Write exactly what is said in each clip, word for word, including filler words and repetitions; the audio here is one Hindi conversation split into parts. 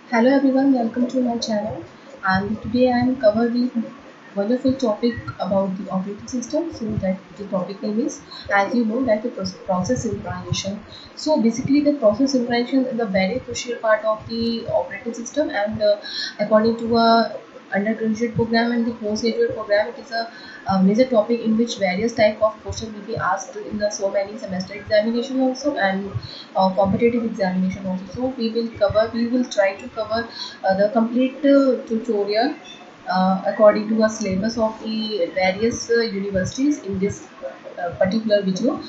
Hello everyone, welcome to my channel. And today I am covering wonderful topic about the operating system. So that the topic name is, as you know, that the proce- process synchronization. So basically, the process synchronization is a very crucial part of the operating system, and uh, according to a undergraduate program and the postgraduate program, it is a, a major topic in which various type of questions will be asked in the so many semester examination also and uh, competitive examination also. So we will cover, we will try to cover uh, the complete uh, tutorial uh, according to a syllabus of the various uh, universities in this uh, particular video.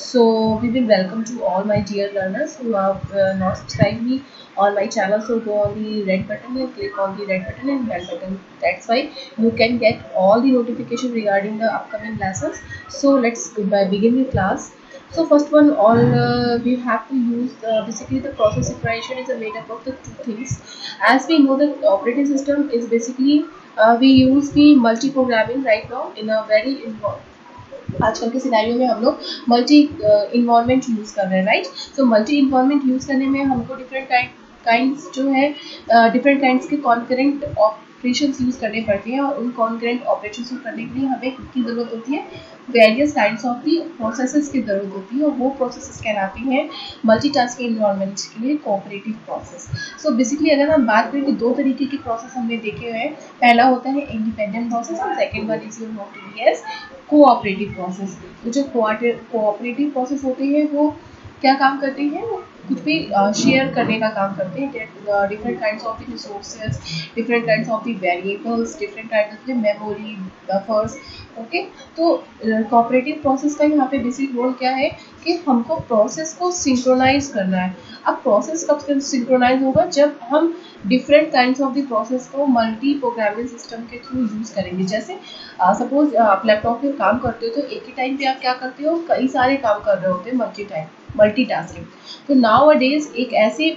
So we will welcome to all my dear learners who have uh, not subscribed me on my channel. So go on the red button and click on the red button and bell button. That's why you can get all the notification regarding the upcoming lessons. So let's begin the class. So first one, all uh, we have to use uh, basically the process separation is a made up of the two things. As we know, the operating system is basically uh, we use the multi programming right now in a very involved. आजकल के सिनेरियो में हम लोग मल्टी इन्वॉल्वमेंट यूज़ कर रहे हैं, right. So multi involvement use करने में हमको डिफरेंट काइंड्स जो है डिफरेंट काइंड्स के कॉन्करेंट ऑपरेशंस यूज़ करने पड़ते हैं, और उन कॉन्करेंट ऑपरेशंस को करने के लिए हमें की ज़रूरत होती है, various kinds of the processes की ज़रूरत होती है, और वो प्रोसेसेस कहलाती हैं मल्टीटास्किंग एनवायरनमेंट के लिए कोऑपरेटिव प्रोसेस. सो बेसिकली अगर हम बात करें कि दो तरीके के प्रोसेस हमने देखे हुए हैं. पहला होता है इंडिपेंडेंट प्रोसेस और second one is not to be as cooperative process. तो जो कोऑपरेटिव प्रोसेस होते हैं वो क्या काम करते हैं, वो कुछ भी शेयर uh, करने का काम करते हैं. Different kinds of the resources, different kinds of the variables, different kinds of the memory buffers. Okay, तो कोऑपरेटिव प्रोसेस का यहाँ पे बेसिक रोल क्या है कि हमको प्रोसेस को सिंक्रोनाइज करना है. अब प्रोसेस कब सिंक्रोनाइज होगा, जब हम different kinds of the process को मल्टी प्रोग्रामिंग सिस्टम के थ्रू यूज़ करेंगे. जैसे सपोज uh, आप लैपटॉप में काम करते हो तो एक ही टाइम पे आप क्या करते हो, कई सारे काम कर रहे होते हैं, मल्टी टाइम मल्टीटास्किंग. तो नाउ अ डेज एक ऐसे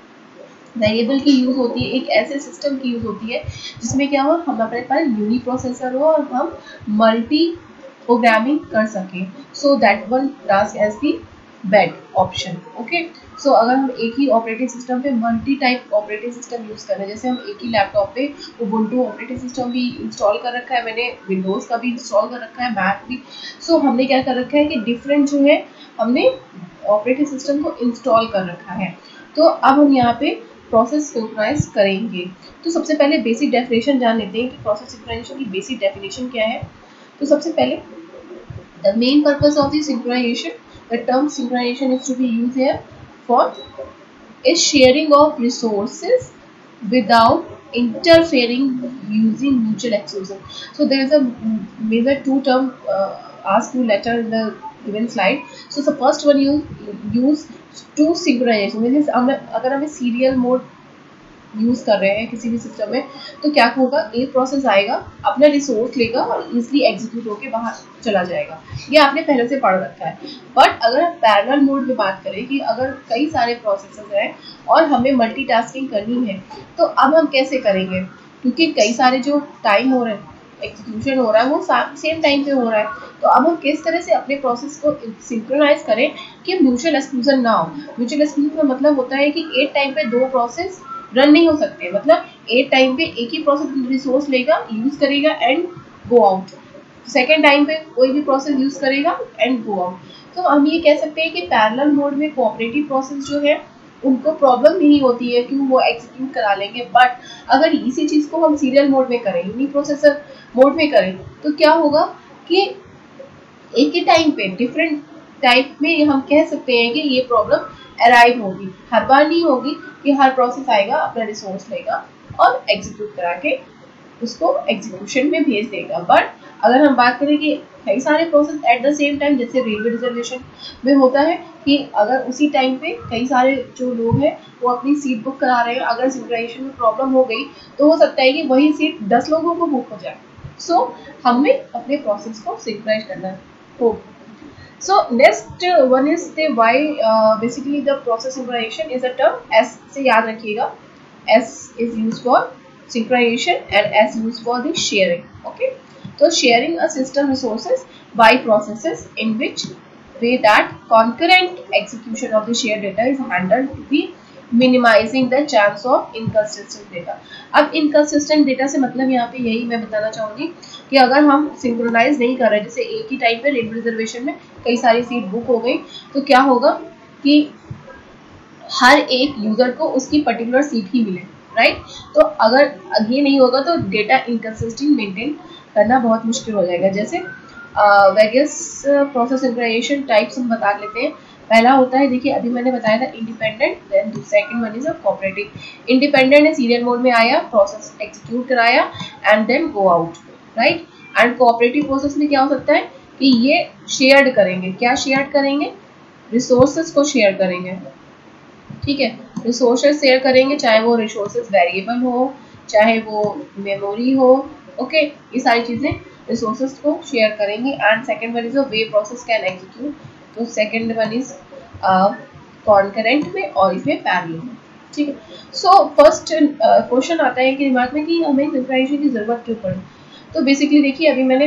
वेरिएबल की यूज़ होती है, एक ऐसे सिस्टम की यूज़ होती है जिसमें क्या हो, हम अपने पास यूनी प्रोसेसर हो और हम मल्टी प्रोग्रामिंग कर सकें. So that one task as the bad option. Okay, so अगर हम एक ही ऑपरेटिंग सिस्टम पे multi type operating system use कर रहे हैं, जैसे हम एक ही लैपटॉप पे उबुंटू ऑपरेटिंग सिस्टम भी इंस्टॉल कर रखा है, मैंने विंडोज़ का भी इंस्टॉल कर रखा है, मैक भी. सो so, हमने क्या कर रखा है कि डिफरेंट जो है हमने ऑपरेटिंग सिस्टम को इंस्टॉल कर रखा है. तो अब हम यहाँ पे प्रोसेस सिंक्रोनाइज करेंगे. तो सबसे पहले बेसिक डेफिनेशन जान लेते हैं कि प्रोसेस सिंक्रोनाइजेशन की बेसिक डेफिनेशन क्या है. तो सबसे पहले the main purpose of the synchronization, the term synchronization is to be used here for is sharing of resources without interfering using mutual exclusion. So there is a major two term uh, asked you later in the given slide. So the first one you use to synchronization, means अगर हमें serial mode यूज़ कर रहे हैं किसी भी सिस्टम में, तो क्या होगा, एक प्रोसेस आएगा, अपना रिसोर्स लेगा और इजीली एग्जीक्यूट होके बाहर चला जाएगा. ये आपने पहले से पढ़ रखा है. बट अगर आप पैरेलल मोड में बात करें कि अगर कई सारे प्रोसेसेस हैं और हमें मल्टीटास्किंग करनी है, तो अब हम कैसे करेंगे, क्योंकि कई सारे जो टाइम हो रहे हैं, एग्जीक्यूशन हो रहा है, वो सेम टाइम पे हो रहा है. तो अब हम किस तरह से अपने प्रोसेस को सिंक्रोनाइज करें कि म्यूचुअल एक्सक्लूजन ना हो. म्यूचुअल एक्सक्लूजन का मतलब होता है कि एक टाइम पे दो प्रोसेस रन नहीं हो सकते. मतलब एक टाइम पे एक ही प्रोसेस रिसोर्स लेगा, यूज करेगा and go out. Second time पे कोई भी प्रोसेस यूज करेगा एंड गो आउट. तो हम ये कह सकते हैं कि पैरेलल मोड में कोऑपरेटिव प्रोसेस जो है उनको प्रॉब्लम नहीं होती है, क्यों, वो एग्जीक्यूट करा लेंगे. बट अगर इसी चीज़ को हम सीरियल मोड में करें, यूनी प्रोसेसर मोड में करें, तो क्या होगा कि एक ही टाइम पे डिफरेंट टाइप में हम कह सकते हैं कि ये प्रॉब्लम अराइव होगी. हर बार नहीं होगी कि हर प्रोसेस आएगा, अपना रिसोर्स लेगा और एग्जीक्यूट करा के उसको एग्जीक्यूशन में भेज देगा. बट अगर हम बात करें कि कई सारे process at the same time, जैसे रेलवे रिजर्वेशन में होता है कि अगर उसी टाइम पे कई सारे जो लोग हैं वो अपनी सीट बुक करा रहे हैं, अगर सिंक्रोनाइजेशन में प्रॉब्लम हो गई तो हो सकता है कि वही सीट दस लोगों को बुक हो जाए. सो so, हमें अपने प्रोसेस को सिंक्रोनाइज करना हो. So next uh, one is the why uh, basically the process synchronization is a term. S से याद रखिएगा, S is used for synchronization and S used for the sharing. Okay, so sharing a system resources by processes in which way that concurrent execution of the shared data is handled to be minimizing the chance of inconsistent data. अब इनकंसिस्टेंट डेटा से मतलब यहाँ पे यही मैं बताना चाहूँगी कि अगर हम सिंक्रोनाइज नहीं कर रहे, जैसे एक ही टाइम पे रेलवे रिजर्वेशन में कई सारी सीट बुक हो गई, तो क्या होगा कि हर एक यूजर को उसकी पर्टिकुलर सीट ही मिले, राइट। तो अगर ये नहीं होगा तो डेटा इनकंसिस्टेंट मेंटेन करना बहुत मुश्किल हो जाएगा। जैसे वेरियस प्रोसेस सिंक्रोनाइजेशन टाइप्स हम बता लेते हैं। पहला होता है, देखिए अभी मैंने बताया था independent, then second one is a cooperative. Independent है सीरियल मोड में आया, प्रोसेस एग्जीक्यूट कराया and then go out, right. And cooperative process में क्या हो सकता है कि ये शेयर्ड करेंगे, क्या शेयर करेंगे, रिसोर्सेज को शेयर करेंगे, ठीक है। रिसोर्सेज शेयर करेंगे, चाहे वो रिसोर्सेज वेरिएबल हो, चाहे वो मेमोरी हो, ओके, ये सारी चीजें रिसोर्सेज को शेयर करेंगे। And second one is a way process can execute, तो सेकंड वन इज कॉन्करेंट में और इसमें पैरेलल में, ठीक है। सो फर्स्ट क्वेश्चन आता है कि दिमाग में कि हमें सिंक्रोनाइजेशन की जरूरत क्यों पड़े। तो बेसिकली देखिए अभी मैंने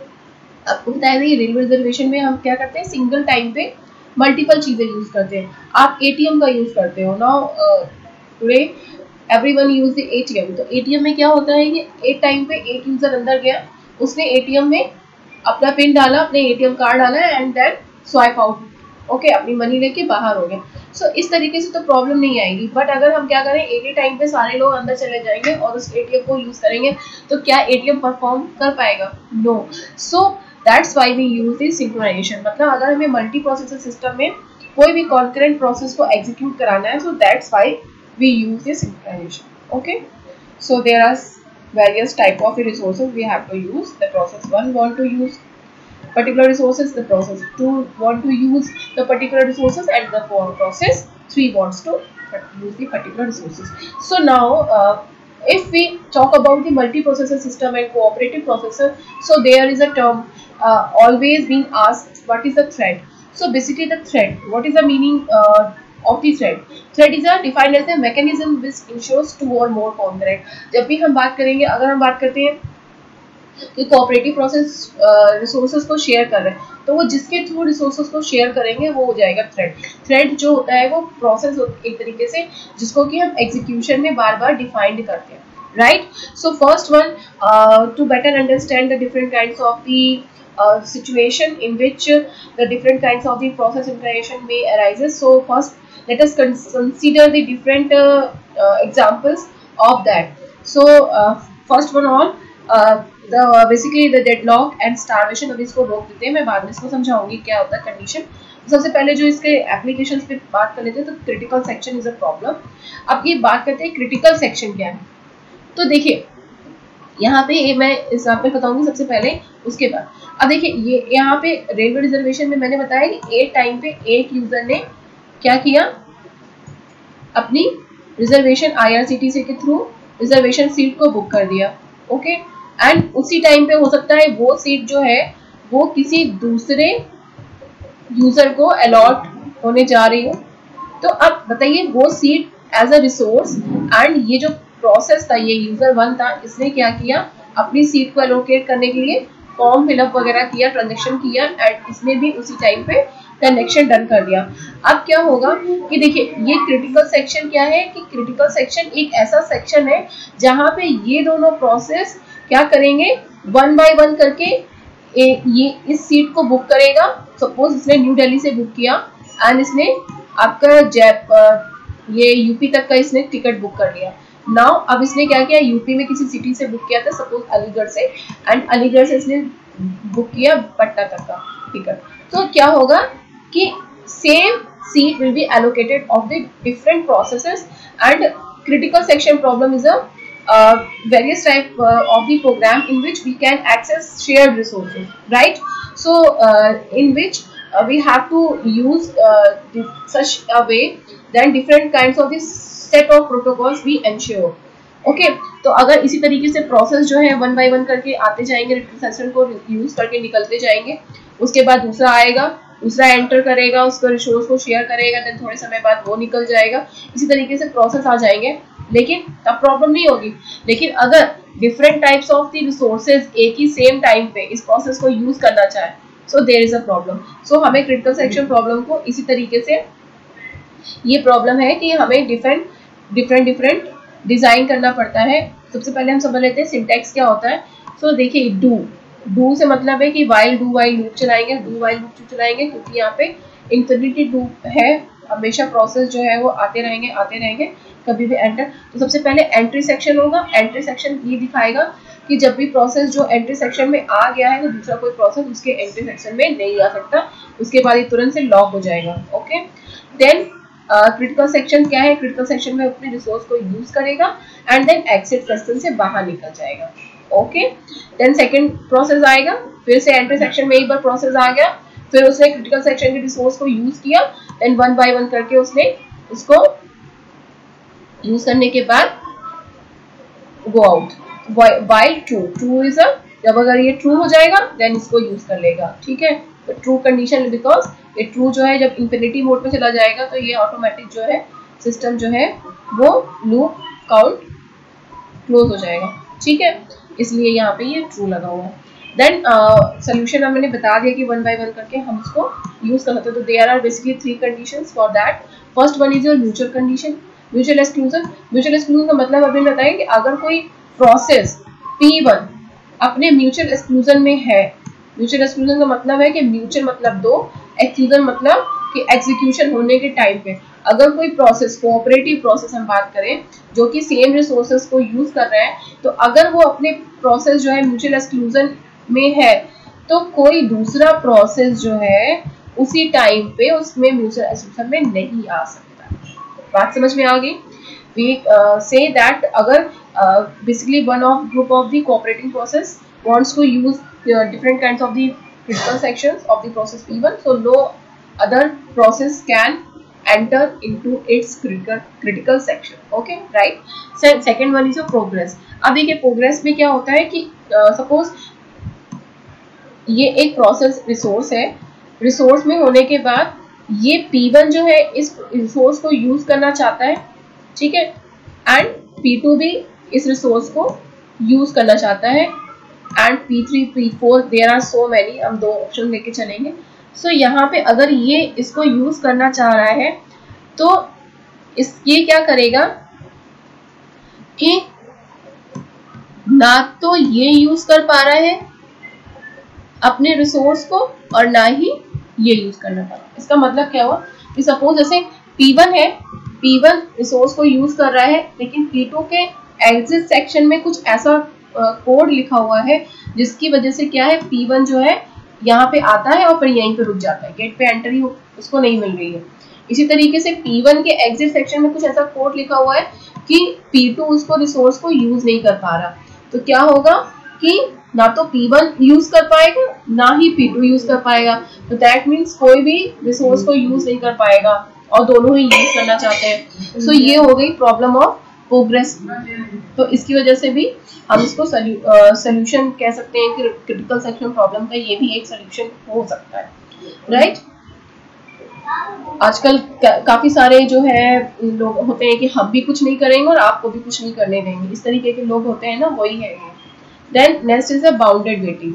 आपको बताया था, ये रेलवे रिजर्वेशन में हम क्या करते हैं, सिंगल टाइम पे मल्टीपल चीजें यूज करते हैं। आप एटीएम का यूज करते हो, now today everyone use the ATM. तो एटीएम में क्या होता है कि एक टाइम पे एक यूजर अंदर गया, उसने एटीएम में अपना पिन डाला, अपने एटीएम कार्ड डाला and then swipe out, okay, अपनी मनी लेके बाहर हो गया। सो so, इस तरीके से तो प्रॉब्लम नहीं आएगी। बट अगर हम क्या करें, एक ही टाइम पे सारे लोग अंदर चले जाएंगे और उस एटीएम को यूज करेंगे, तो क्या एटीएम परफॉर्म कर पाएगा? No. So that's why we use this synchronization. मतलब अगर हमें मल्टी प्रोसेसर सिस्टम में कोई भी कॉन्करेंट प्रोसेस को एग्जीक्यूट कराना है, so that's why we use this synchronization, okay. So there are various type of resources we have to use. The process one want to use particular resources, the process two want to use the particular resources, and the process three wants to use the particular resources. So now uh, if we talk about the multiprocessor system and cooperative processor, so there is a term uh, always being asked, what is the thread? So basically the thread, what is the meaning uh, of the thread? Thread is a defined as a mechanism which ensures two or more concurrent. जब भी हम बात करेंगे, अगर हम बात करते हैं कि कोऑपरेटिव प्रोसेस रिसोर्सेज को शेयर कर रहे हैं, तो वो जिसके थ्रू रिसोर्सेज को शेयर करेंगे वो हो जाएगा थ्रेड। थ्रेड जो होता है वो प्रोसेस एक तरीके से जिसको कि हम एग्जीक्यूशन में बार बार डिफाइंड करते हैं, right. So first one, to better understand the different kinds of the Uh, situation in which uh, the different kinds of the process integration may arises. So first let us con consider the different uh, uh, examples of that. So uh, first one all uh, the uh, basically the deadlock and starvation। अब इसको रोक देते हैं, मैं बाद में इसको समझाऊंगी क्या होता है कंडीशन। सबसे पहले जो इसके एप्लीकेशंस पे बात कर लेते हैं, तो critical section is a problem. अब ये बात करते हैं क्रिटिकल सेक्शन क्या है। तो देखिए यहाँ पे मैं एग्जाम्पल बताऊंगी सबसे पहले, उसके बाद अब देखिए ये यहाँ पे रेलवे रिजर्वेशन में मैंने बताया कि एक टाइम पे एक यूजर ने क्या किया, अपनी रिजर्वेशन आईआरसीटीसी के थ्रू रिजर्वेशन सीट को बुक कर दिया, ओके। एंड उसी टाइम पे हो सकता है वो सीट जो है वो किसी दूसरे यूजर को अलॉट होने जा रही हो। तो अब बताइए वो seat as a resource and ये जो प्रोसेस था, ये यूजर वन था, इसने क्या किया, अपनी सीट को एलोकेट करने के लिए फॉर्म फिलअप वगैरह किया, ट्रांजेक्शन किया एंड इसने भी उसी टाइम पे कनेक्शन डन कर दिया। अब क्या होगा कि देखिए ये क्रिटिकल सेक्शन क्या है कि क्रिटिकल सेक्शन एक ऐसा सेक्शन है जहां पे ये दोनों प्रोसेस क्या करेंगे, वन बाय वन करके ए, ये इस सीट को बुक करेगा। सपोज इसने न्यू दिल्ली से बुक किया एंड इसने आपका जयपुर ये यूपी तक का इसने टिकट बुक कर लिया। नाउ अब इसने क्या किया, यूपी में किसी सिटी से बुक किया था, सपोज अलीगढ़ से, एंड अलीगढ़ से इसने बुक किया पटना तक का टिकट। तो क्या होगा कि same seat will be allocated of the different processes. And critical section problem is a various type uh, of the program in which we can access shared resources, right? So uh, in which uh, we have to use uh, such a way then different kinds of this set of protocols we ensure, okay। तो अगर इसी तरीके से प्रोसेस जो है वन बाय वन करके आते जाएंगे, रिसेशन को यूज करके निकलते जाएंगे, उसके बाद दूसरा आएगा, दूसरा एंटर करेगा, उसको रिसोर्स को शेयर करेगा, देन थोड़े समय बाद वो निकल जाएगा, इसी तरीके से प्रोसेस आ जाएंगे, लेकिन तब प्रॉब्लम नहीं होगी। लेकिन अगर different types of the resources एक ही सेम टाइम पे इस प्रोसेस को यूज करना चाहे, so there is a problem. So हमें क्रिटिकल सेक्शन प्रॉब्लम को इसी तरीके से ये प्रॉब्लम है कि हमें डिफरेंट डिफरेंट डिफरेंट डिजाइन करना पड़ता है। सबसे पहले हम समझ लेते हैं सिंटैक्स क्या होता है। सो so, देखिए डू डू से मतलब है कि वाइल डू वाइल लूप चलाएंगे, डू वाइल लूप चलाएंगे क्योंकि यहाँ पे इंफिनिटी लूप है, हमेशा प्रोसेस जो है वो आते रहेंगे आते रहेंगे, कभी भी एंटर। तो सबसे पहले एंट्री सेक्शन होगा। एंट्री सेक्शन ये दिखाएगा कि जब भी प्रोसेस जो एंट्री सेक्शन में आ गया है तो दूसरा कोई प्रोसेस उसके एंट्री सेक्शन में नहीं आ सकता, उसके बाद ये तुरंत से लॉक हो जाएगा। ओके, देन क्रिटिकल सेक्शन क्या है? क्रिटिकल सेक्शन में अपने रिसोर्स को यूज करेगा एंड देन एग्जिट सेक्शन से बाहर निकल जाएगा। ओके, देन सेकंड प्रोसेस आएगा, फिर से एंट्री सेक्शन में एक बार प्रोसेस आ गया, फिर उसने क्रिटिकल सेक्शन के रिसोर्स को यूज किया, देन वन बाय वन करके उसने उसको यूज करने के बाद go out. While true, true is a, जब अगर ये ट्रू हो जाएगा देन इसको यूज कर लेगा। ठीक है, तो ट्रू कंडीशन, बिकॉज ये ट्रू जो है जब इंफिनिटी मोड पे चला जाएगा तो ये ऑटोमेटिक जो है सिस्टम जो है वो लूप काउंट क्लोज हो जाएगा। ठीक है, इसलिए यहाँ पे ये ट्रू लगा हुआ है। देन सोल्यूशन uh, मैंने बता दिया कि वन बाय वन करके हम इसको यूज कर सकते हैं। तो there are basically three conditions for that. First one is your mutual condition, mutual exclusion. Mutual exclusion का मतलब अभी बताएं कि अगर कोई प्रोसेस पी वन अपने म्यूचुअल एक्सक्लूजन में है, म्यूचुअल एक्सक्लूजन का मतलब है कि म्यूचुअल मतलब दो, एक्सक्लूजन मतलब कि एग्जीक्यूशन होने के टाइम पे अगर कोई प्रोसेस, कोऑपरेटिव प्रोसेस हम बात करें जो कि सेम रिसोर्सेज को यूज कर रहे हैं, तो अगर वो अपने प्रोसेस जो है म्यूचुअल एक्सक्लूजन में है तो कोई दूसरा प्रोसेस जो है उसी टाइम पे उसमें म्यूचुअल एक्सक्लूजन में नहीं आ सकता। बात समझ में आ गई? We uh, say that अगर uh, basically one of group of the cooperating process wants to use uh, different kinds of the critical sections of the process P one, so no other process can enter into its critical critical section. Okay, right? So second one is your progress. अब देखिए प्रोग्रेस में क्या होता है कि सपोज uh, ये एक प्रोसेस रिसोर्स है, रिसोर्स में होने के बाद ये P वन जो है इस रिसोर्स को यूज करना चाहता है, ठीक है, एंड P टू भी इस रिसोर्स को यूज करना चाहता है, and P three, P four, there are so many, हम दो ऑप्शन लेके चलेंगे। सो so, यहाँ पे अगर ये इसको यूज करना चाह रहा है तो इस ये क्या करेगा कि ना तो ये यूज कर पा रहा है अपने रिसोर्स को और ना ही ये यूज करना पा रहा है। इसका मतलब क्या हुआ कि सपोज जैसे P वन है, P वन रिसोर्स को यूज कर रहा है लेकिन P टू के एग्जिट सेक्शन में कुछ ऐसा कोड लिखा हुआ है जिसकी वजह से क्या है P वन जो है यहाँ पे आता है और फिर यहीं पे रुक जाता है, गेट पे एंट्री उसको नहीं मिल रही है। इसी तरीके से P वन के एग्जिट सेक्शन में कुछ ऐसा कोड लिखा हुआ है कि P टू उसको रिसोर्स को यूज नहीं कर पा रहा, तो क्या होगा कि ना तो P वन यूज कर पाएगा ना ही P टू यूज कर पाएगा, तो दैट मीन्स कोई भी रिसोर्स को यूज नहीं कर पाएगा और दोनों ही यूज करना चाहते हैं। सो so, ये हो गई प्रॉब्लम ऑफ प्रोग्रेस। तो इसकी वजह से भी हम इसको सोल्यूशन कह सकते हैं कि क्रिटिकल सेक्शन प्रॉब्लम का ये भी एक सोल्यूशन हो सकता है, राइट right? आजकल का, काफी सारे जो है लोग होते हैं कि हम भी कुछ नहीं करेंगे और आपको भी कुछ नहीं करने देंगे, इस तरीके के लोग होते हैं ना, वही है ये। Then next is a bounded waiting.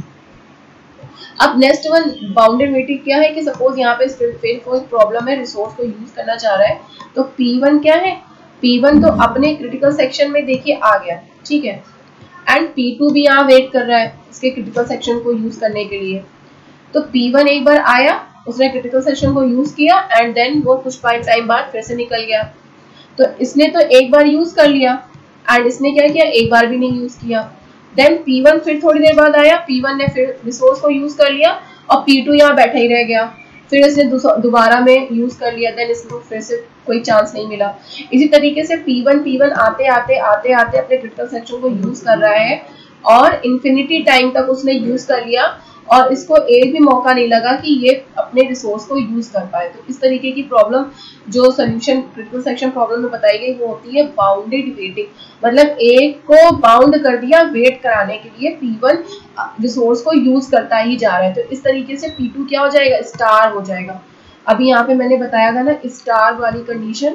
अब नेक्स्ट वन बाउंडेड वेटिंग क्या है कि सपोज यहाँ पे फिर कोई प्रॉब्लम है, रिसोर्स को यूज करना चाह रहा है, तो P वन क्या है, P वन तो अपने क्रिटिकल सेक्शन में देखिए आ गया, ठीक है, एंड P टू भी यहाँ वेट कर रहा है इसके क्रिटिकल सेक्शन को यूज करने के लिए। तो P वन एक बार आया, उसने क्रिटिकल सेक्शन को यूज किया एंड देन वो कुछ टाइम बाद फिर से निकल गया। तो इसने तो एक बार यूज कर लिया एंड इसने क्या किया, एक बार भी नहीं यूज किया। देन P वन फिर थोड़ी देर बाद आया, P वन ने फिर रिसोर्स को यूज कर लिया और P टू यहाँ बैठा ही रह गया, फिर इसने दोबारा में यूज कर लिया, देन इसको फिर से कोई चांस नहीं मिला। इसी तरीके से P वन P वन आते आते आते आते अपने क्रिटिकल सेक्शन को यूज कर रहा है और इन्फिनिटी टाइम तक उसने यूज कर लिया और इसको एक भी मौका नहीं लगा कि ये अपने रिसोर्स को यूज कर पाए। तो इस तरीके की प्रॉब्लम जो सोल्यूशन क्रिटिकल सेक्शन प्रॉब्लम में बताई गई वो होती है बाउंडेड वेटिंग, मतलब एक को बाउंड कर दिया वेट कराने के लिए, P वन रिसोर्स को यूज करता ही जा रहा है। तो इस तरीके से P टू क्या हो जाएगा, स्टार हो जाएगा। अभी यहाँ पे मैंने बताया था ना स्टार वाली कंडीशन,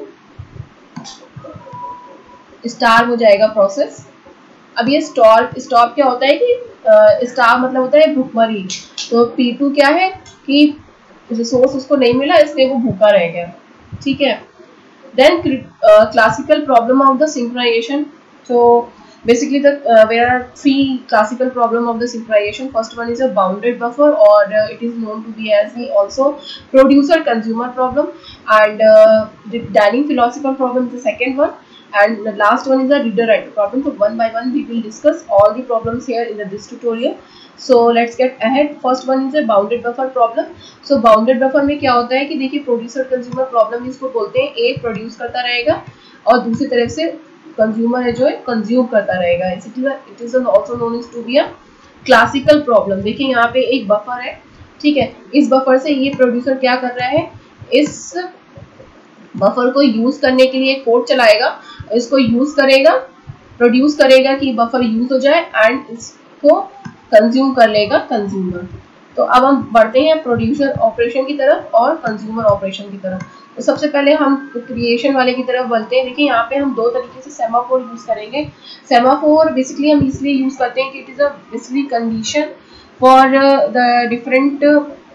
स्टार हो जाएगा प्रोसेस। अब ये स्टॉप स्टॉप क्या होता है कि स्टार मतलब होता है भूखमरी। तो P टू क्या है कि रिसोर्स उसको नहीं मिला इसलिए वो भूखा रह गया, ठीक है। Then uh, classical problem of the synchronization. So basically the uh, there are three classical problem of the synchronization. First one is a bounded buffer, or uh, it is known to be as the also producer consumer problem, and uh, the Dunning philosophical problem is the second one, and the last one is the reader writer problem. So one by one we will discuss all the problems here in the, this tutorial. So let's get ahead. First one is a bounded buffer problem. So bounded buffer में क्या होता है कि देखिए प्रोड्यूसर कंज्यूमर प्रॉब्लम इसको बोलते हैं, एक प्रोड्यूस करता रहेगा और दूसरी तरफ से कंज्यूमर है जो है कंज्यूम करता रहेगा. It is also known as to be a classical problem. देखिए यहाँ पे एक बफर है, ठीक है. इस बफर से ये प्रोड्यूसर क्या कर रहा है, इस बफर को यूज करने के लिए कोड चलाएगा, इसको यूज करेगा, प्रोड्यूस करेगा कि बफर यूज हो जाए एंड इसको कंज्यूम कर लेगा कंज्यूमर. तो अब हम बढ़ते हैं प्रोड्यूसर ऑपरेशन की तरफ और कंज्यूमर ऑपरेशन की तरफ. तो सबसे पहले हम क्रिएशन वाले की तरफ बढ़ते हैं. देखिए यहाँ पे हम दो तरीके से सेमाफोर यूज करेंगे. सेमाफोर बेसिकली हम इसलिए यूज करते हैं कि it is a basically condition for the different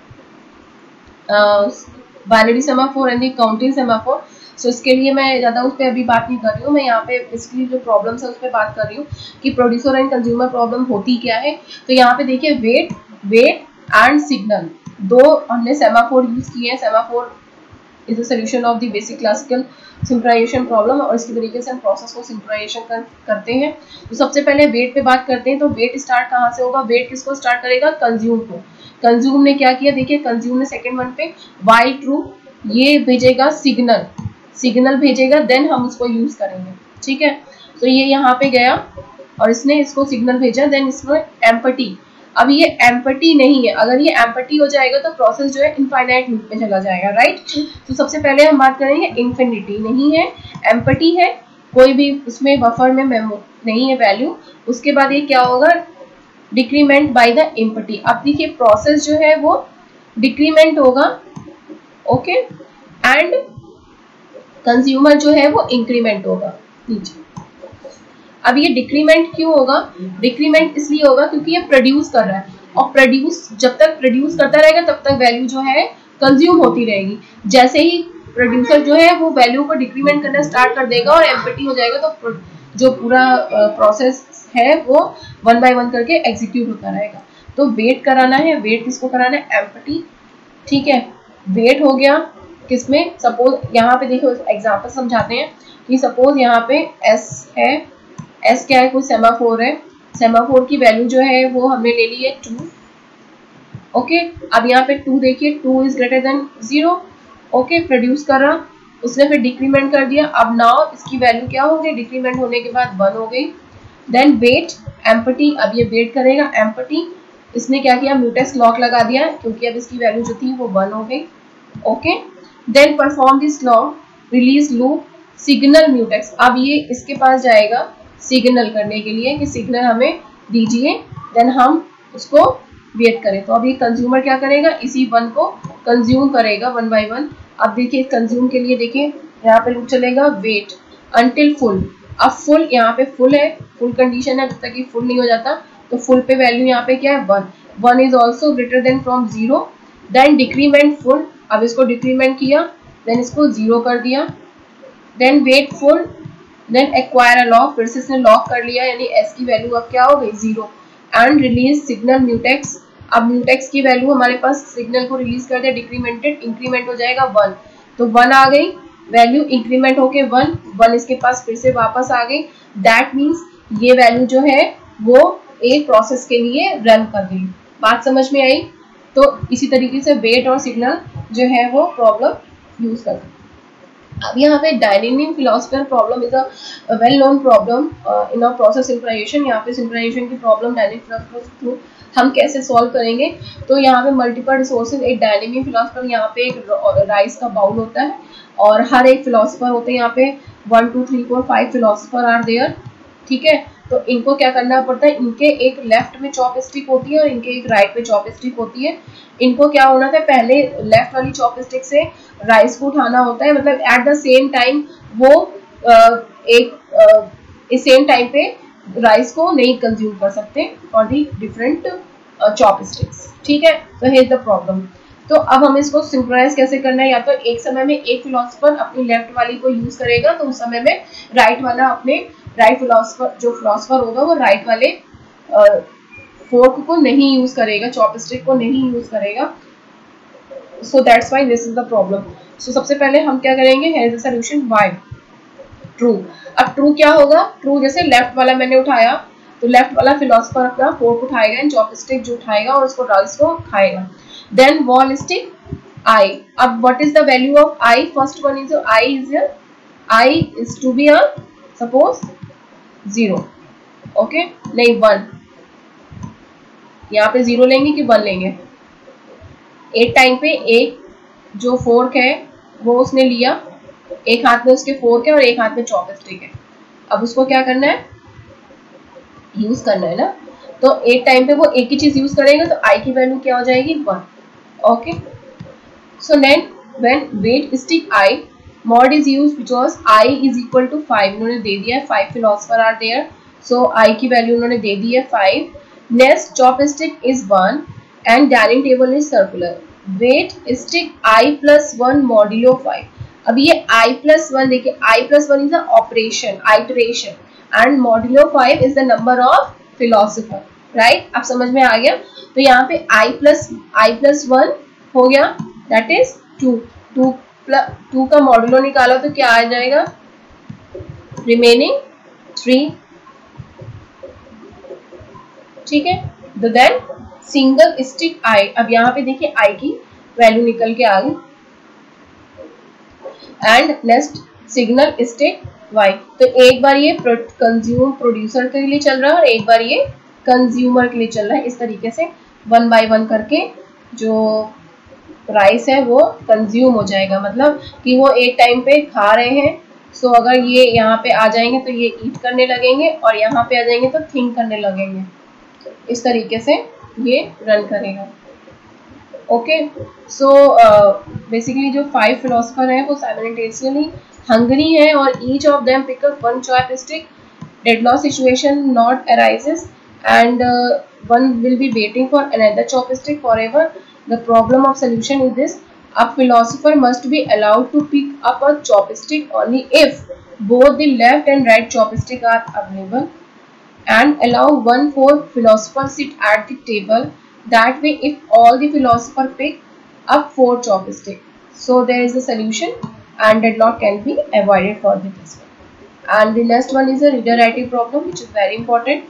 binary semaphore and the counting semaphore. So इसके लिए मैं ज़्यादा उस पर अभी बात नहीं कर रही हूँ. मैं यहाँ पे बेसिकली जो प्रॉब्लम्स है उस पर बात कर रही हूँ कि प्रोड्यूसर एंड कंज्यूमर प्रॉब्लम होती क्या है. तो यहाँ पे देखिए वेट वेट एंड सिग्नल दो हमने सेमाफोर यूज किए हैं. Semaphore is a solution of the basic classical synchronization problem, और इसके तरीके से हम प्रोसेस को सिंक्रोनाइजेशन कर, करते हैं. तो सबसे पहले वेट पे बात करते हैं. तो वेट स्टार्ट कहाँ से होगा, वेट किसको स्टार्ट करेगा, कंज्यूम को. कंज्यूम ने क्या किया, देखिए कंज्यूम ने सेकेंड वन पे वाई ट्रू ये भेजेगा सिग्नल, सिग्नल भेजेगा, देन हम उसको यूज करेंगे, ठीक है. तो ये यहाँ पे गया और इसने इसको सिग्नल भेजा, देन इसमें एम्पटी. अब ये एम्पटी नहीं है, अगर ये एम्पटी हो जाएगा तो प्रोसेस जो है इनफाइनाइट लूप में चला जाएगा, राइट. तो सबसे पहले हम बात करेंगे इन्फिनिटी नहीं है, एम्पटी है, कोई भी उसमें बफर में मेमो नहीं है वैल्यू. उसके बाद ये क्या होगा, डिक्रीमेंट बाय द एम्पटी. अब देखिए प्रोसेस जो है वो डिक्रीमेंट होगा, ओके, एंड कंज्यूमर जो है वो इंक्रीमेंट होगा नीचे. अब ये डिक्रीमेंट क्यों होगा, डिक्रीमेंट इसलिए होगा क्योंकि ये प्रोड्यूस कर रहा है, और प्रोड्यूस जब तक प्रोड्यूस करता रहेगा तब तक वैल्यू जो है कंज्यूम होती रहेगी. जैसे ही प्रोड्यूसर जो है वो वैल्यू को डिक्रीमेंट करना स्टार्ट कर देगा और एम्पटी हो जाएगा, तो जो पूरा प्रोसेस है वो वन बाय वन करके एग्जीक्यूट होता रहेगा. तो वेट कराना है, वेट किसको कराना है, एम्पटी, ठीक है. वेट हो गया किसमें, सपोज यहाँ पे देखो एग्जांपल समझाते हैं कि सपोज यहाँ पे एस है, एस क्या है, कोई सेमाफोर है, सेमाफोर की वैल्यू जो है वो हमने ले ली है टू, ओके. अब यहाँ पे टू देखिए, two is greater than zero, okay. Produce कर रहा, उसने फिर डिक्रीमेंट कर दिया. अब नाउ इसकी वैल्यू क्या हो गई, डिक्रीमेंट होने के बाद वन हो गई. देन वेट एम्पटी, अब ये वेट करेगा एम्पटी. इसने क्या किया, म्यूटेक्स लॉक लगा दिया क्योंकि अब इसकी वैल्यू जो थी वो वन हो गई, okay. Then perform this lock, release loop, signal mutex. अब ये इसके पास जाएगा सिग्नल करने के लिए कि सिग्नल हमें दीजिए, देन हम उसको वेट करें. तो अब ये कंज्यूमर क्या करेगा, इसी वन को कंज्यूम करेगा वन बाय वन. अब देखिए कंज्यूम के लिए देखिए यहाँ पे लूप चलेगा वेट अंटिल फुल. अब फुल यहाँ पे फुल है, फुल कंडीशन है, जब तक ये फुल नहीं हो जाता तो फुल पे वैल्यू यहाँ पे क्या है, one. One is also greater than from zero. Then decrement full, अब इसको डिक्रीमेंट किया, देन इसको जीरो कर दिया. Then wait full, then acquire a lock, फिर से इसने लॉक कर लिया, यानी एस की वैल्यू अब क्या हो गई, zero. And release signal mutex. अब म्यूटेक्स की वैल्यू हमारे पास सिग्नल को रिलीज कर दिया, डिक्रीमेंटेड, इंक्रीमेंट हो जाएगा वन. तो वन आ गई वैल्यू, इंक्रीमेंट होके वन, वन इसके पास फिर से वापस आ गई. दैट मीन्स ये वैल्यू जो है वो एक प्रोसेस के लिए रन कर गई. बात समझ में आई. तो इसी तरीके से वेट और सिग्नल जो है वो प्रॉब्लम यूज करते हैं. अब यहाँ पे dynamic philosophical problem is a well known problem in a process synchronization. यहाँ पे सिंक्रोनाइजेशन की प्रॉब्लम डायनेमिक फिलोसफिकल थ्रू हम कैसे सॉल्व करेंगे. तो यहाँ पे मल्टीपल रिसोर्सेज, एक डायनेमिक फिलोसफर, यहाँ पे एक राइस का बाउल होता है और हर एक फिलोसफर होते हैं यहाँ पे one two three four five philosopher are there, ठीक है. तो इनको क्या करना पड़ता है, इनके एक लेफ्ट में चॉप स्टिक होती है और इनके एक राइट में चॉप स्टिक होती है. इनको क्या होना था, पहले लेफ्ट वाली चॉप स्टिक से राइस को उठाना होता है, मतलब एट द सेम टाइम वो uh, एक इस सेम टाइम पे राइस को नहीं कंज्यूम कर सकते for the different chopsticks, ठीक है. तो हियर इज द प्रॉब्लम. तो अब हमें इसको सिंक्रोनाइज कैसे करना है, या तो एक समय में एक फिलोसफर अपनी लेफ्ट वाली को यूज करेगा, तो उस समय में राइट वाला अपने राइट फिलोसफर जो फिलोसफर होगा वो राइट वाले फोर्क को नहीं यूज करेगा, चॉपस्टिक को नहीं यूज करेगा। So that's why this is the problem. So सबसे पहले हम क्या करेंगे, here is the solution while true. अब ट्रू क्या होगा, ट्रू जैसे लेफ्ट वाला मैंने उठाया तो लेफ्ट वाला फिलोसफर अपना फोर्क उठाएगा एंड चॉपस्टिक जो उठाएगा और उसको राइस को खाएगा। देन वॉल स्टिक आई, अब what is the value of I, first one is I is I is to be a suppose zero, okay नहीं वन, यहाँ पे जीरो लेंगे कि वन लेंगे, एक टाइम पे एक जो फोर्क है वो उसने लिया, एक हाथ में उसके फोर्क है और एक हाथ में चॉपस्टिक है, अब उसको क्या करना है, यूज करना है ना, तो एक टाइम पे वो एक ही चीज यूज करेंगे तो आई की वैल्यू क्या हो जाएगी one, okay. So then when wait stick I mod is used because I is equal to five, उन्होंने दे दिया है five philosopher are there, so I की वैल्यू उन्होंने दे दी है five. Next chopstick is one and dining table is circular, wait stick I plus one modulo five. अब ये I प्लस वन देखिए, I plus one is the operation iteration and modulo five is the number of philosopher, right. अब समझ में आ गया, तो यहाँ पे I plus I plus one हो गया that is two, two plus two का मॉड्यूलो निकालो तो क्या आ जाएगा, रिमेनिंग थ्री, ठीक है। तो देन सिंगल स्टिक आई, अब यहाँ पे देखिए आई की वैल्यू निकल के आ गई and next signal stick why, तो एक बार ये कंज्यूम प्रोड्यूसर के लिए चल रहा है और एक बार ये कंज्यूमर के लिए चल रहा है। इस तरीके से वन बाय वन करके जो राइस है वो कंज्यूम हो जाएगा, मतलब कि वो एक टाइम पे खा रहे हैं। सो अगर ये यहाँ पे आ जाएंगे तो ये ईट करने लगेंगे और यहाँ पे आ जाएंगे तो थिंक करने लगेंगे, इस तरीके से ये रन करेगा, ओके। सो बेसिकली जो फाइव फिलोसफर हैं वो साइमल्टेनियसली हंग्री हैं और each of them pick up one chopstick, deadlock situation not arises and one will be waiting for another chopstick forever. The problem of solution is this: a philosopher must be allowed to pick up a chopstick only if both the left and right chopstick are available, and allow one fourth philosopher sit at the table. That way, if all the philosopher pick up four chopstick, so there is a solution and deadlock can be avoided for this one. And the next one is a reader-writer problem, which is very important.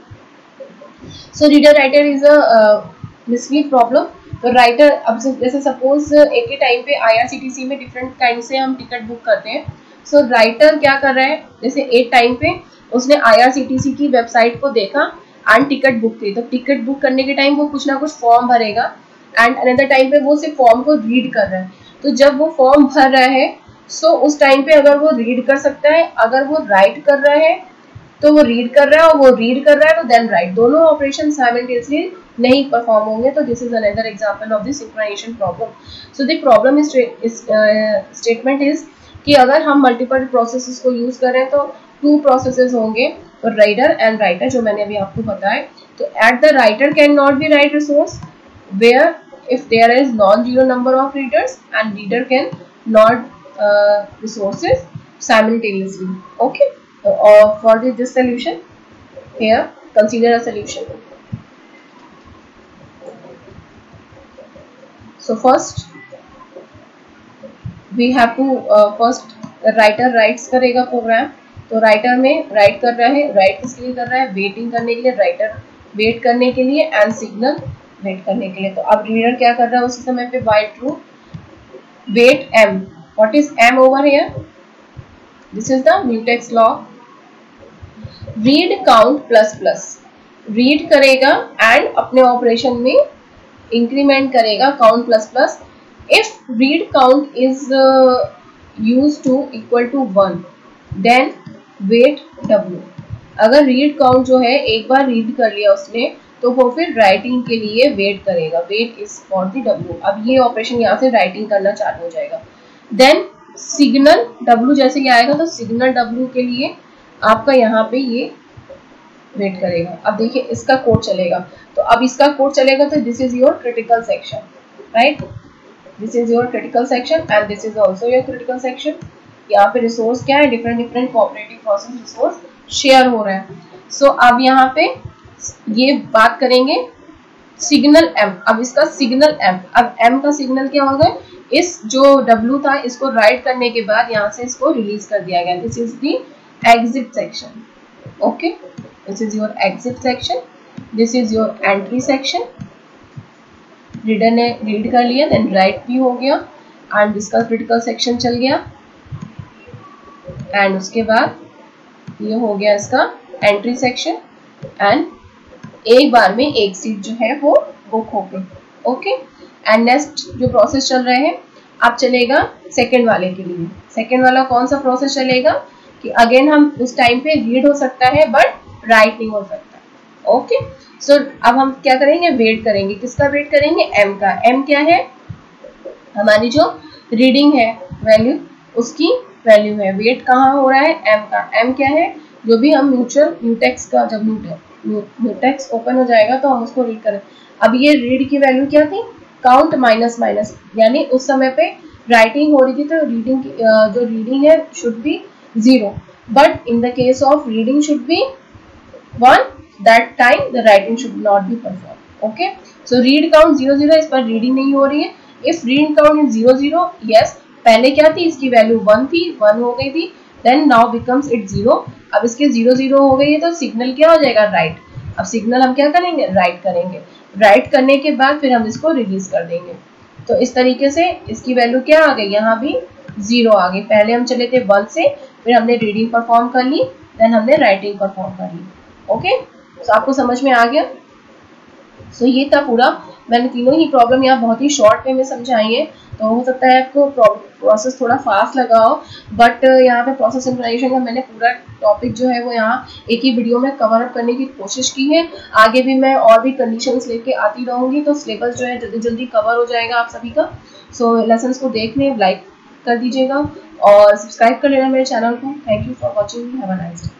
So reader-writer is a uh, mislead problem. तो राइटर, अब जैसे सपोज एक ही टाइम पे आईआरसीटीसी में डिफरेंट टाइम से हम टिकट बुक करते हैं। सो so, राइटर क्या कर रहा है, जैसे एक टाइम पे उसने आईआरसीटीसी की वेबसाइट को देखा एंड टिकट बुक की, तो टिकट बुक करने के टाइम वो कुछ ना कुछ फॉर्म भरेगा एंड अनदर टाइम पे वो सिर्फ फॉर्म को रीड कर रहा है। तो जब वो फॉर्म भर रहा है सो so उस टाइम पे अगर वो रीड कर सकता है, अगर वो राइट कर रहा है तो वो रीड कर रहा है और वो रीड कर रहा है तो देन राइट, दोनों ऑपरेशन साइमल्टेनियसली नहीं परफॉर्म होंगे। तो this is another example of the synchronization problem. So the problem is statement is कि अगर हम मल्टीपल प्रोसेसेस को यूज करें तो टू प्रोसेसेस होंगे, तो रीडर एंड राइटर, जो मैंने अभी आपको बताया। तो at the writer can not be write resource where if there is non zero number of readers and reader can not resources simultaneously, okay. Or for the, this solution, here consider a solution. So first we have to uh, first writer writes करेगा प्रोग्राम। तो राइटर में राइट कर रहा है, राइट किसके लिए कर रहा है, वेटिंग करने के लिए, राइटर वेट करने के लिए एंड सिग्नल वेट करने के लिए। तो अब रीडर क्या कर रहा है उसी समय पे, while true wait m, what is m over here, this is the mutex law. Read count plus plus, read करेगा एंड अपने ऑपरेशन में इंक्रीमेंट करेगा count plus plus. If read count is use to equal to one then wait w। अगर रीड काउंट जो है एक बार रीड कर लिया उसने तो वो फिर राइटिंग के लिए वेट करेगा, wait is for the w। अब ये ऑपरेशन यहाँ से राइटिंग करना चालू हो जाएगा। देन सिग्नल w जैसे कि आएगा तो सिग्नल w के लिए आपका यहाँ पे ये वेट करेगा। अब देखिए इसका कोड चलेगा, तो अब इसका कोड चलेगा तो this is your critical section, right. This is your critical section and this is also your critical section. यहाँ पे रिसोर्स क्या है, different different cooperative process resource share हो रहा है। सो so, अब यहाँ पे ये बात करेंगे सिग्नल एम। अब इसका सिग्नल एम, अब एम का सिग्नल क्या होगा, इस जो W था इसको राइट करने के बाद यहाँ से इसको रिलीज कर दिया गया। This is the exit section. Okay, this is your exit section, this is your entry section. Reader ने रीड कर लिया, देन राइट भी हो गया एंड इसका क्रिटिकल सेक्शन चल गया एंड उसके बाद ये हो गया इसका एंट्री सेक्शन एंड एक बार में एक सीट जो है वो बुक हो गई। ओके, एंड नेक्स्ट जो प्रोसेस चल रहे हैं अब चलेगा सेकंड वाले के लिए। सेकंड वाला कौन सा प्रोसेस चलेगा कि अगेन हम उस टाइम पे रीड हो सकता है बट राइट नहीं हो सकता। ओके, सो so, अब हम क्या करेंगे, वेट करेंगे। किसका वेट करेंगे, एम का। एम क्या है, हमारी जो रीडिंग है वैल्यू, उसकी वैल्यू है। वेट कहाँ हो रहा है, एम का। एम क्या है, जो भी हम म्यूचुअल म्यूटेक्स का जब म्यूटेक्स ओपन हो जाएगा तो हम उसको रीड करें। अब ये रीड की वैल्यू क्या थी, काउंट माइनस माइनस, यानी उस समय पे राइटिंग हो रही थी तो रीडिंग जो रीडिंग है should be zero, but in the case of reading should be one, that time the writing should not be perform. Okay, so read count zero zero, इस पर रीडिंग नहीं हो रही है। If read count is zero zero, yes, पहले क्या थी, इसकी वैल्यू वन थी, वन हो गई थी, then now becomes it zero. अब इसके जीरो जीरो हो गई है तो सिग्नल क्या हो जाएगा, राइट। अब सिग्नल हम क्या करेंगे, राइट करेंगे। राइट करने के बाद फिर हम इसको रिलीज कर देंगे। तो इस तरीके से इसकी वैल्यू क्या आ गई, यहाँ भी जीरो आ गई। पहले हम चले थे वन से, फिर हमने रीडिंग परफॉर्म कर ली, देन हमने राइटिंग परफॉर्म कर ली। ओके, तो आपको समझ में आ गया। सो so, ये था पूरा, मैंने तीनों ही प्रॉब्लम यहाँ बहुत ही शॉर्ट वे में समझाई है। तो हो सकता है आपको प्रोसेस थोड़ा फास्ट लगा हो, बट यहाँ पे प्रोसेस सिंक्रोनाइजेशन का मैंने पूरा टॉपिक जो है वो यहाँ एक ही वीडियो में कवर अप करने की कोशिश की है। आगे भी मैं और भी कंडीशंस लेके आती रहूँगी, तो सिलेबस जो है जल्दी जल्दी कवर हो जाएगा आप सभी का। सो so, लेसन्स को देखने लाइक कर दीजिएगा और सब्सक्राइब कर लेना मेरे चैनल को। Thank you for watching, have a nice day.